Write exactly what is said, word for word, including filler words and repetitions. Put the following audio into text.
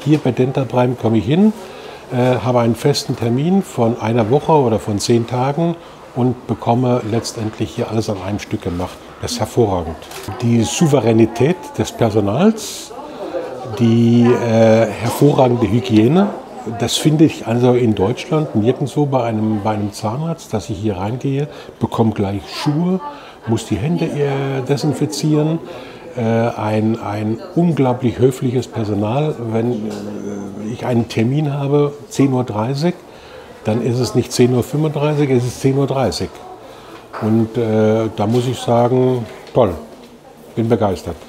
Hier bei Dentaprime komme ich hin, äh, habe einen festen Termin von einer Woche oder von zehn Tagen und bekomme letztendlich hier alles an einem Stück gemacht. Das ist hervorragend. Die Souveränität des Personals, die äh, hervorragende Hygiene, das finde ich also in Deutschland nirgendwo bei einem, bei einem Zahnarzt, dass ich hier reingehe, bekomme gleich Schuhe, muss die Hände äh, desinfizieren. Äh, ein, ein unglaublich höfliches Personal. Wenn äh, ich einen Termin habe, zehn Uhr dreißig, dann ist es nicht zehn Uhr fünfunddreißig, es ist zehn Uhr dreißig. Und äh, da muss ich sagen, toll, bin begeistert.